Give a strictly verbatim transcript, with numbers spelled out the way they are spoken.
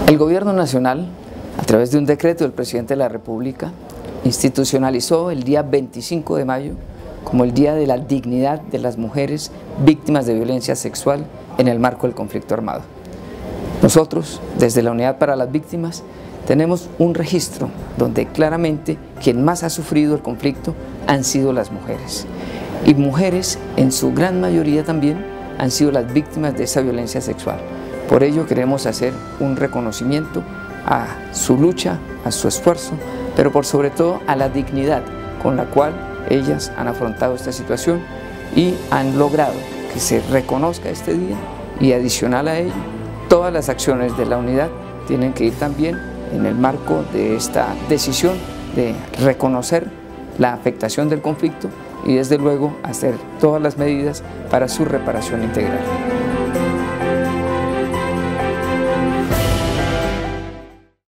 El Gobierno Nacional, a través de un decreto del Presidente de la República, institucionalizó el día veinticinco de mayo como el Día de la Dignidad de las Mujeres Víctimas de Violencia Sexual en el marco del conflicto armado. Nosotros, desde la Unidad para las Víctimas, tenemos un registro donde claramente quien más ha sufrido el conflicto han sido las mujeres. Y mujeres, en su gran mayoría también, han sido las víctimas de esa violencia sexual. Por ello queremos hacer un reconocimiento a su lucha, a su esfuerzo, pero por sobre todo a la dignidad con la cual ellas han afrontado esta situación y han logrado que se reconozca este día, y adicional a ello, todas las acciones de la unidad tienen que ir también en el marco de esta decisión de reconocer la afectación del conflicto y desde luego hacer todas las medidas para su reparación integral.